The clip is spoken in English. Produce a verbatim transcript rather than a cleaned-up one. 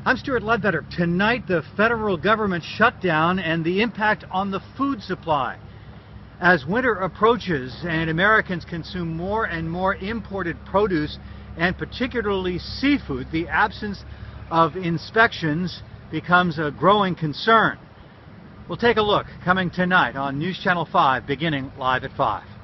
I'm Stewart Ledbetter. Tonight, the federal government shutdown and the impact on the food supply. As winter approaches and Americans consume more and more imported produce, and particularly seafood, the absence of inspections becomes a growing concern. We'll take a look coming tonight on News Channel five, beginning live at five.